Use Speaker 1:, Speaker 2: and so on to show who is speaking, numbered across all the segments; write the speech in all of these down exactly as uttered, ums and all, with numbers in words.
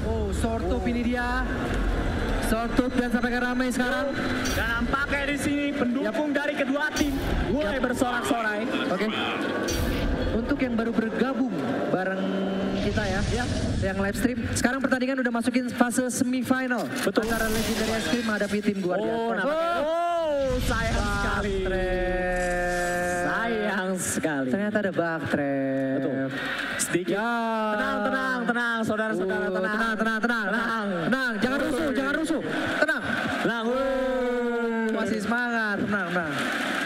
Speaker 1: Oh, Sortup oh. ini dia. Sortup dan sampai ke ramai sekarang.
Speaker 2: Dan nampaknya di sini pendukung yep. dari kedua tim mulai yep. bersorak-sorai.
Speaker 1: Oke. Okay. Untuk yang baru bergabung bareng kita ya, ya, yang live stream. Sekarang pertandingan udah masukin fase semifinal.
Speaker 2: Betul.
Speaker 1: Antara Legendary Ice Cream menghadapi tim Guardian.
Speaker 2: Oh, oh, oh, sayang Bak sekali. Trap. Sayang sekali.
Speaker 1: Ternyata ada Bak Trap.
Speaker 2: Betul. Sedikit. Ya. Tenang, tenang, tenang, saudara-saudara,
Speaker 1: uh,
Speaker 2: tenang.
Speaker 1: Tenang, tenang, tenang, tenang. Tenang, jangan rusuh, jangan rusuh. Tenang.
Speaker 2: Tenang. Uh.
Speaker 1: Masih semangat, tenang, tenang.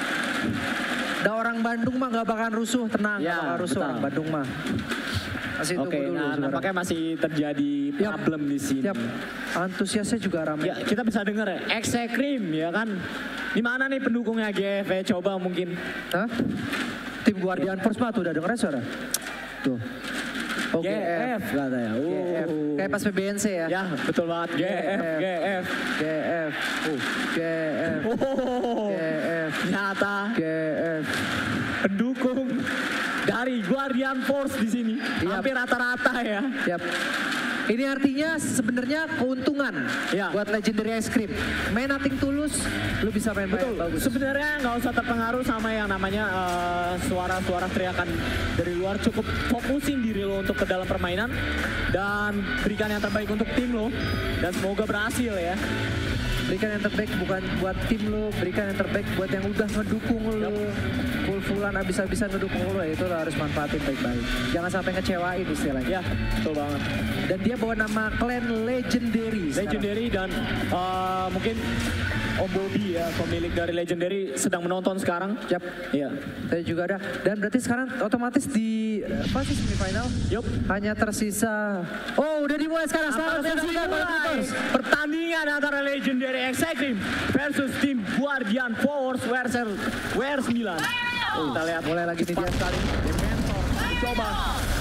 Speaker 1: Ada orang Bandung mah gak bakalan rusuh, tenang, ya, gak bakalan rusuh orang Bandung mah. Masih
Speaker 2: Oke, okay,
Speaker 1: dulu,
Speaker 2: nah nampaknya masih terjadi problem yep. di sini. Yep.
Speaker 1: Antusiasnya juga ramai.
Speaker 2: Ya, kita bisa dengar ya, Execrim ya kan. Di mana nih pendukungnya G F? Coba mungkin.
Speaker 1: Hah? Tim Guardian Force mah tuh udah dengernya suara. Tuh. Oh,
Speaker 2: G F katanya.
Speaker 1: Uh. G F. Kayak pas P B N C ya.
Speaker 2: Ya, betul banget. G F, G F,
Speaker 1: G F. Uh. G F.
Speaker 2: Oh.
Speaker 1: G F.
Speaker 2: Nyata.
Speaker 1: G F.
Speaker 2: Pendukung dari Guardian Force di sini. Yep. Hampir rata-rata ya.
Speaker 1: Yap. Ini artinya sebenarnya keuntungan ya. buat Legendary Ice Cream. Main nothing tulus, lu bisa main
Speaker 2: Betul.
Speaker 1: bagus.
Speaker 2: Sebenarnya nggak usah terpengaruh sama yang namanya suara-suara uh, teriakan dari luar. Cukup fokusin diri lo untuk ke dalam permainan dan berikan yang terbaik untuk tim lo. Dan semoga berhasil ya.
Speaker 1: Berikan yang terbaik bukan buat tim lo, berikan yang terbaik buat yang udah ngedukung lo. Yep. Full-fullan abis-abisan ngedukung lo, ya itu lo harus manfaatin baik-baik. Jangan sampai ngecewain istilahnya.
Speaker 2: Ya, betul banget.
Speaker 1: Dan dia bawa nama clan Legendary.
Speaker 2: Legendary sekarang. Dan uh, mungkin Om Bobby ya, pemilik dari Legendary sedang menonton sekarang.
Speaker 1: Yap.
Speaker 2: Iya.
Speaker 1: Saya juga ada. Dan berarti sekarang otomatis di fase semifinal.
Speaker 2: Yup.
Speaker 1: Hanya tersisa. Oh, udah dimulai sekarang. Selamat
Speaker 2: dimulai. Pertandingan antara Legendary Execrim versus tim Guardian Force versus W R sembilan. Oh, kita lihat
Speaker 1: mulai lagi nih dia
Speaker 2: sekali. Mentor coba.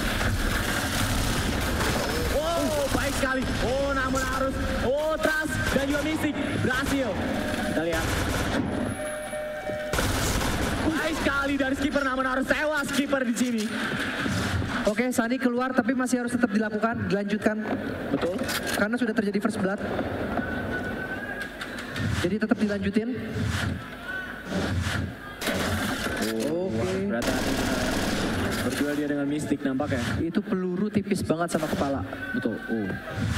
Speaker 2: Oh, baik sekali. Oh, namun harus. Oh, Trust dan juga Mystic berhasil. Kita lihat. Baik sekali dari skipper, namun harus tewas skipper di sini.
Speaker 1: Oke, Sunny keluar tapi masih harus tetap dilakukan, dilanjutkan.
Speaker 2: Betul.
Speaker 1: Karena sudah terjadi first blood. Jadi tetap dilanjutin.
Speaker 2: Oh, oke. Okay. Berarti berdua dia dengan Mystic nampaknya.
Speaker 1: Itu peluru tipis banget sama kepala.
Speaker 2: Betul. Oh.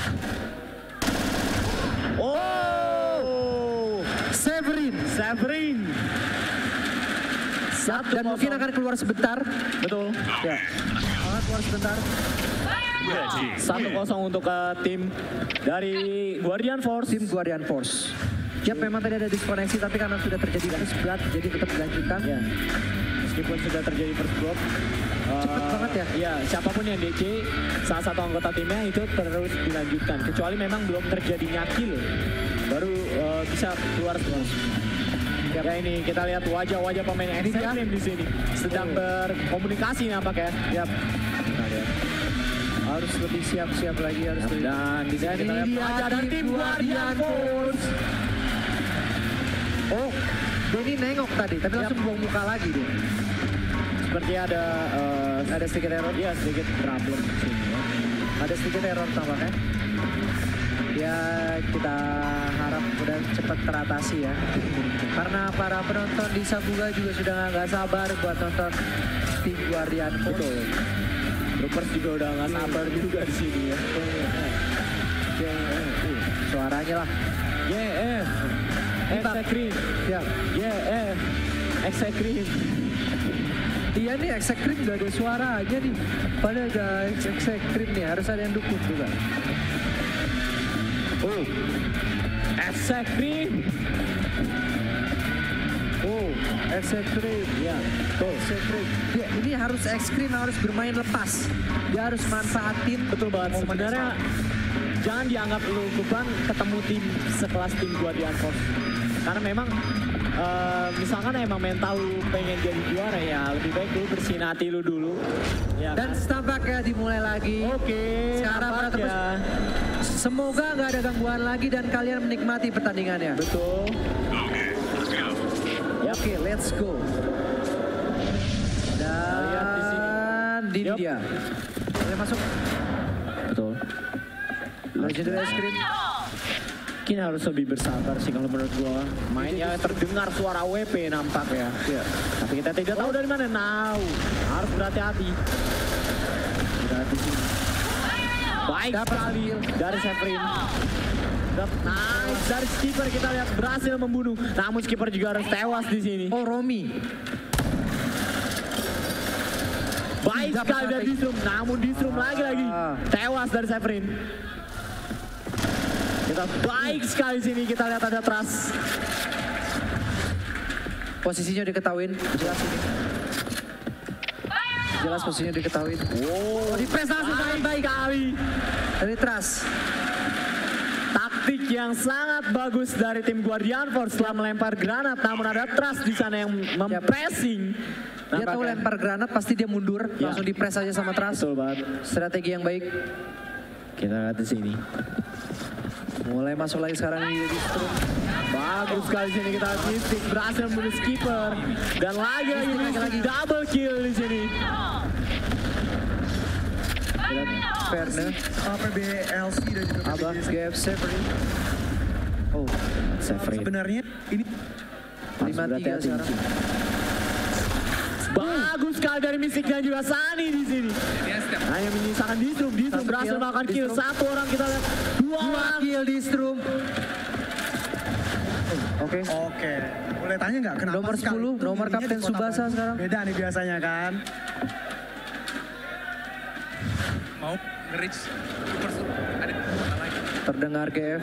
Speaker 2: Oh.
Speaker 1: Severin.
Speaker 2: Severin.
Speaker 1: Satu dan mungkin akan keluar sebentar.
Speaker 2: Betul.
Speaker 1: Ya. Akan keluar sebentar.
Speaker 2: Satu kosong untuk uh, tim dari Guardian Force.
Speaker 1: Tim Guardian Force. Ya memang tadi ada diskoneksi tapi karena sudah terjadi first blood jadi tetap dilanjutkan.
Speaker 2: Ya. Meskipun sudah terjadi first blood. Uh,
Speaker 1: Cepet banget ya.
Speaker 2: Iya, siapapun yang D C, salah satu anggota timnya itu terus dilanjutkan. Kecuali memang belum terjadinya kill, baru uh, bisa keluar terus. Ya, ya ini kita lihat wajah-wajah pemain Execrim di sini sedang berkomunikasi nampaknya.
Speaker 1: Ya. Kita lihat. Harus lebih siap-siap lagi harus
Speaker 2: ya,
Speaker 1: lebih.
Speaker 2: Dan di sini kita lihat wajah dari tim Guardian Force.
Speaker 1: Oh, Denny nengok tadi, tapi langsung yep. buang muka lagi dia.
Speaker 2: Seperti ada uh,
Speaker 1: ada sedikit error,
Speaker 2: ya sedikit problem di sini. Ya.
Speaker 1: Ada sedikit error tampaknya. Ya kita harap udah cepat teratasi ya. Karena para penonton di Sabuga juga sudah nggak sabar buat nonton tim Guardian Force.
Speaker 2: Betul. Troopers juga udah nggak sabar juga di sini ya.
Speaker 1: Ya, uh, suaranya lah.
Speaker 2: Y F. Execrim.
Speaker 1: Ya.
Speaker 2: Y F. Execrim.
Speaker 1: Iya nih Execrim gak ada suaranya nih. Padahal ada Execrim nih, harus ada yang dukung juga.
Speaker 2: Oh. Execrim.
Speaker 1: Oh, Execrim.
Speaker 2: Ya, betul.
Speaker 1: Execrim. Ya, ini harus Execrim harus bermain lepas. Dia harus manfaatin.
Speaker 2: Betul banget. Sebenarnya jangan dianggap lu beban ketemu tim sekelas tim Guardian Force. Karena memang uh, misalkan emang mental lu pengen jadi juara ya lebih baik lu bersihin hati lu dulu. Ya,
Speaker 1: dan
Speaker 2: kan?
Speaker 1: tampaknya dimulai lagi.
Speaker 2: Oke. Okay,
Speaker 1: sekarang para tebus. Semoga nggak ada gangguan lagi dan kalian menikmati pertandingannya.
Speaker 2: Betul.
Speaker 1: Oke, okay, let's go. Dan di
Speaker 2: yep.
Speaker 1: dia. Boleh masuk.
Speaker 2: Betul.
Speaker 1: Legendary Ice Cream.
Speaker 2: Mungkin harus lebih bersabar sih kalau menurut gua. Mainnya terdengar suara W P nampak ya.
Speaker 1: Iya.
Speaker 2: Tapi kita tidak tahu dari mana. Now, harus berhati-hati. Berhati sih. Baik sekali dari Severin. Nice dari skipper, kita lihat berhasil membunuh. Namun skipper juga harus tewas di sini.
Speaker 1: Oh, Romi.
Speaker 2: Baik sekali dari Distrum, namun Distrum lagi-lagi tewas dari Severin. Kita baik sekali sini, kita lihat ada Trust.
Speaker 1: Posisinya diketahuin, jelas ini. Jelas posisinya diketahuin.
Speaker 2: Wow,
Speaker 1: di press langsung
Speaker 2: baik, baik kali.
Speaker 1: Dari Trust.
Speaker 2: Taktik yang sangat bagus dari tim Guardian Force setelah melempar granat, namun ada Trust di sana yang mempressing.
Speaker 1: Dia tahu lempar granat pasti dia mundur,
Speaker 2: ya.
Speaker 1: Langsung di press aja sama Trust.
Speaker 2: Betul banget.
Speaker 1: Strategi yang baik.
Speaker 2: Kita lihat di sini.
Speaker 1: Mulai masuk lagi sekarang di Distrum.
Speaker 2: Bagus sekali sini kita lihat Mystic berhasil membunuh skipper dan lagi lagi Mystic lagi double kill di sini.
Speaker 1: Verne,
Speaker 3: P B L C dan juga
Speaker 1: Abah, G F Severin. Oh,
Speaker 2: Severin.
Speaker 3: Sebenarnya ini
Speaker 1: lima tiga sekarang.
Speaker 2: Bagus sekali dari Mystic dan juga Sunny di sini. Hanya menyisakan Distrum, Distrum
Speaker 1: Satu
Speaker 2: berhasil
Speaker 1: kill,
Speaker 2: melakukan kill.
Speaker 1: Distrum.
Speaker 2: Satu orang kita lihat, dua
Speaker 1: Dua
Speaker 2: orang.
Speaker 1: kill Distrum. Oke.
Speaker 3: Oke. Boleh tanya nggak kenapa
Speaker 1: Nomor
Speaker 3: sekali
Speaker 1: sepuluh,
Speaker 3: itu
Speaker 1: nomor
Speaker 3: dirinya
Speaker 1: Kapten
Speaker 3: di kota
Speaker 1: Tsubasa
Speaker 3: Bandung?
Speaker 1: sekarang.
Speaker 3: Beda nih biasanya kan.
Speaker 4: Mau nge-reach ada lagi.
Speaker 1: Terdengar G F.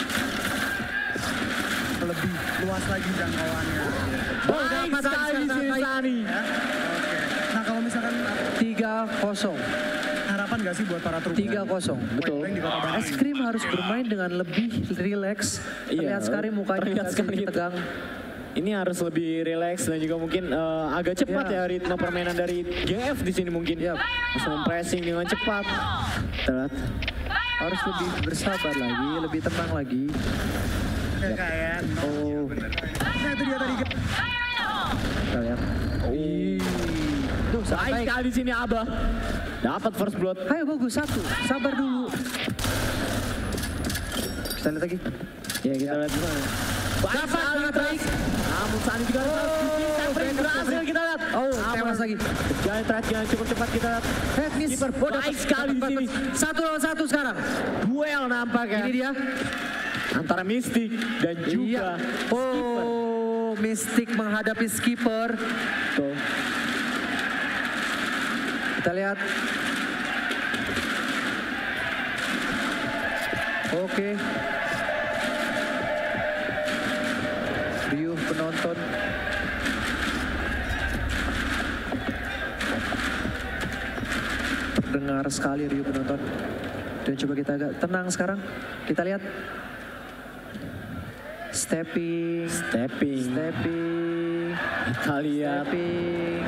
Speaker 3: Lebih luas lagi jangkauannya.
Speaker 2: Oh, dapat sekali di sini Sunny.
Speaker 3: Ya. Oke. Nah kalau misalkan
Speaker 1: tiga kosong.
Speaker 3: harapan nggak sih buat para truk?
Speaker 1: tiga kosong.
Speaker 2: Betul.
Speaker 3: Di kota Bandung.
Speaker 1: Es krim harus bermain dengan lebih rileks. Terlihat sekali mukanya
Speaker 2: terlihat sekali gitu.
Speaker 1: tegang.
Speaker 2: Ini harus lebih rileks dan juga mungkin eh, agak cepat
Speaker 1: Ya.
Speaker 2: ya ritme permainan dari G F di sini mungkin.
Speaker 1: Ya.
Speaker 2: Bisa mempressing dengan cepat. Terlihat.
Speaker 1: Harus lebih bersabar lagi, lebih tenang lagi.
Speaker 3: Ya, kayak no.
Speaker 1: Oh,
Speaker 3: Nah itu dia tadi.
Speaker 1: kita lihat.
Speaker 2: Oh.
Speaker 1: Tuh,
Speaker 2: Baik
Speaker 1: baik.
Speaker 2: sekali di sini Abah. Dapat first blood.
Speaker 1: Ayo bagus, satu. Sabar dulu. Kita lihat lagi.
Speaker 2: Ya kita lihat di sana. Baik
Speaker 1: Dapat,
Speaker 2: sekali
Speaker 1: sangat
Speaker 2: Trust. Namun Sunny juga harus Severin berhasil kita lihat.
Speaker 1: Oh,
Speaker 2: Namun,
Speaker 1: tewas lagi.
Speaker 2: Jalan terakhir yang cukup cepat kita lihat.
Speaker 1: Head miss.
Speaker 2: Keeper
Speaker 1: Oh, dapat.
Speaker 2: baik sekali di
Speaker 1: Dapat,
Speaker 2: sini.
Speaker 1: dapat. Satu lawan satu sekarang.
Speaker 2: Duel nampak ya.
Speaker 1: Ini dia.
Speaker 2: Antara Mystic dan juga
Speaker 1: Iya. Oh, Mystic menghadapi skipper.
Speaker 2: Tuh.
Speaker 1: Kita lihat. Oke. Riuh penonton. Terdengar sekali riuh penonton. Dan coba kita agak tenang sekarang. Kita lihat. Stepping.
Speaker 2: Stepping.
Speaker 1: Stepping.
Speaker 2: Kita lihat.
Speaker 1: Stepping.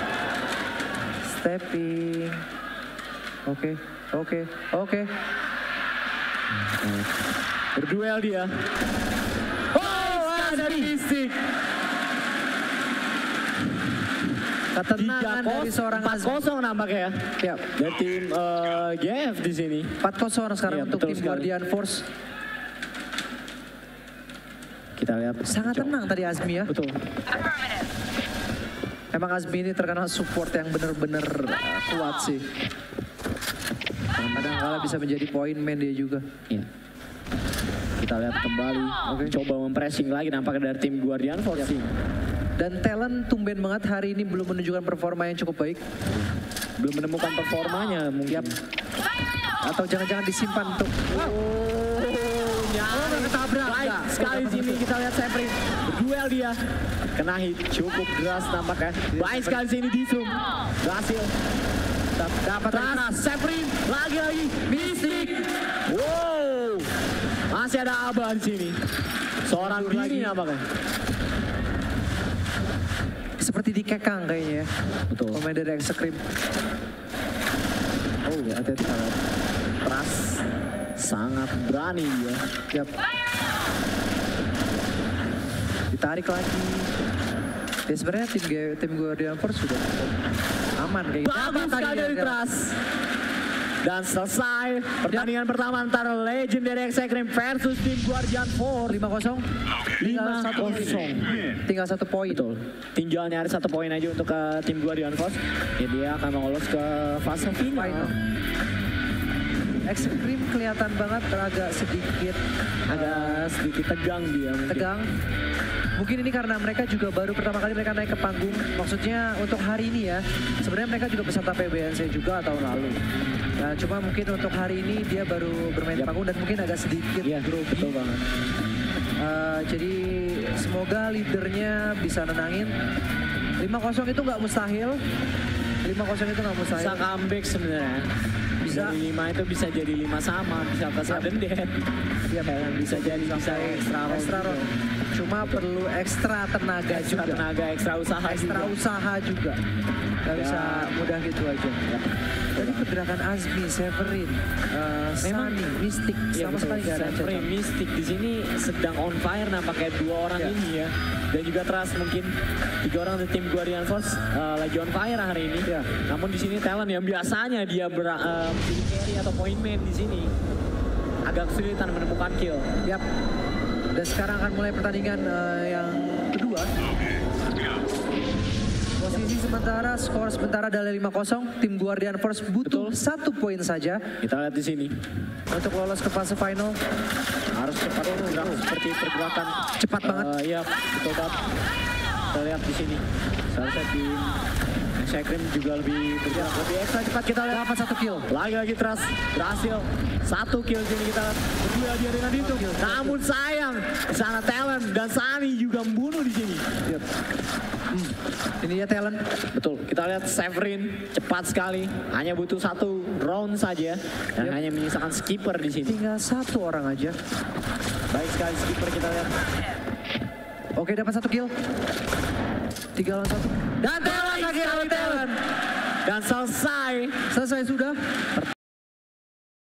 Speaker 1: Stepping. Oke, oke, oke.
Speaker 2: Berduel dia. Oh, dari Mystic.
Speaker 1: Ketenangan dari seorang
Speaker 2: empat
Speaker 1: Azmi.
Speaker 2: kosong nampaknya ya.
Speaker 1: Ya,
Speaker 2: Dari tim eh, G F di sini.
Speaker 1: empat kosong sekarang
Speaker 2: Iya,
Speaker 1: untuk
Speaker 2: betul
Speaker 1: tim
Speaker 2: sekali.
Speaker 1: Guardian Force.
Speaker 2: Kita lihat.
Speaker 1: Sangat tenang tadi Azmi ya.
Speaker 2: Betul.
Speaker 1: Emang Azmi ini terkenal support yang benar-benar uh, kuat sih. Kadang-kadang bisa menjadi point man dia juga.
Speaker 2: Iya. Kita lihat kembali. Oke. Coba mempressing lagi nampaknya dari tim Guardian Force.
Speaker 1: Yap. Dan talent tumben banget hari ini belum menunjukkan performa yang cukup baik.
Speaker 2: Belum menemukan performanya mungkin.
Speaker 1: Yap. Atau jangan-jangan disimpan untuk...
Speaker 2: Oh, nyaris
Speaker 1: ketabrak.
Speaker 2: Baik
Speaker 1: Enggak.
Speaker 2: sekali
Speaker 1: Oh,
Speaker 2: sini kita lihat Severin berduel dia. Kena hit cukup deras nampaknya. Baik sekali sini Distrum. Berhasil.
Speaker 1: Dapat
Speaker 2: Trust, Severin lagi-lagi Mystic. Wow. Masih ada Abah di sini. Seorang
Speaker 1: Mundur
Speaker 2: diri
Speaker 1: lagi.
Speaker 2: nampaknya.
Speaker 1: Seperti dikekang kayaknya ya.
Speaker 2: Betul.
Speaker 1: Pemain dari Execrim. Oh, ya, hati-hati.
Speaker 2: Trust sangat berani dia.
Speaker 1: Yap. Ditarik lagi. Ya sebenarnya tim tim Guardian Force sudah aman kayak gitu.
Speaker 2: Bagus sekali dari Trust. Dan selesai pertandingan pertama antara Legendary Extreme versus tim Guardian Force.
Speaker 1: lima kosong.
Speaker 2: lima
Speaker 1: satu
Speaker 2: kosong.
Speaker 1: Tinggal satu poin.
Speaker 2: Betul. Tinggal nyari satu poin aja untuk ke tim Guardian Force. Ya dia akan lolos ke fase final.
Speaker 1: Final. Extreme kelihatan banget agak sedikit
Speaker 2: Agak sedikit tegang dia. Mungkin.
Speaker 1: tegang. Mungkin ini karena mereka juga baru pertama kali mereka naik ke panggung. Maksudnya untuk hari ini ya. Sebenarnya mereka juga peserta P B N C juga tahun lalu. Nah, cuma mungkin untuk hari ini dia baru bermain di panggung dan mungkin agak sedikit
Speaker 2: Iya,
Speaker 1: grogi.
Speaker 2: betul banget.
Speaker 1: Uh, jadi semoga leadernya bisa nenangin. lima kosong itu nggak mustahil. lima kosong itu nggak mustahil.
Speaker 2: Bisa comeback sebenarnya.
Speaker 1: Bisa.
Speaker 2: Dari lima itu bisa jadi lima sama, bisa ke sudden death.
Speaker 1: Iya,
Speaker 2: Bisa jadi bisa
Speaker 1: sampai
Speaker 2: extra round.
Speaker 1: extra round. Cuma perlu ekstra tenaga
Speaker 2: Extra
Speaker 1: juga.
Speaker 2: tenaga, extra usaha
Speaker 1: Ekstra
Speaker 2: juga.
Speaker 1: usaha juga. Gak
Speaker 2: Ya.
Speaker 1: bisa mudah gitu aja. Tadi pergerakan Azmi, Severin, uh,
Speaker 2: Memang-
Speaker 1: Sunny, Mystic
Speaker 2: Iya
Speaker 1: sama
Speaker 2: betul,
Speaker 1: sekali gak ada
Speaker 2: Severin,
Speaker 1: cocok.
Speaker 2: Mystic di sini sedang on fire nampaknya dua orang
Speaker 1: Iya.
Speaker 2: ini ya. Dan juga Trust mungkin tiga orang dari tim Guardian Force uh, lagi on fire hari ini.
Speaker 1: Iya.
Speaker 2: Namun di sini talent yang biasanya dia ber, uh, menjadi carry atau point man di sini agak kesulitan menemukan kill.
Speaker 1: Yap. Dan sekarang akan mulai pertandingan uh, yang kedua. Posisi sementara, skor sementara adalah lima kosong. Tim Guardian Force butuh
Speaker 2: Betul.
Speaker 1: satu poin saja
Speaker 2: Kita lihat di sini
Speaker 1: untuk lolos ke fase final.
Speaker 2: harus cepat bergerak seperti pergerakan
Speaker 1: Cepat banget.
Speaker 2: Uh, iya, betul banget. Kita lihat di sini. Seharusnya tim Shakrin juga lebih bergerak lebih ekstra cepat. Kita lihat
Speaker 1: Dapat satu kill.
Speaker 2: lagi-lagi Trust berhasil satu kill sini kita lihat berdua dia dengan itu. Namun sayang di sana Talent dan Sunny juga membunuh di sini.
Speaker 1: Yap. Hmm. Ini dia talent.
Speaker 2: Betul. Kita lihat Severin cepat sekali. Hanya butuh satu round saja dan
Speaker 1: Yap.
Speaker 2: hanya menyisakan skipper di sini.
Speaker 1: Tinggal satu orang aja.
Speaker 2: Baik sekali skipper kita lihat.
Speaker 1: Oke, dapat satu kill. Tiga lawan satu. Dan talent lagi, talent.
Speaker 2: Dan selesai.
Speaker 1: Selesai sudah.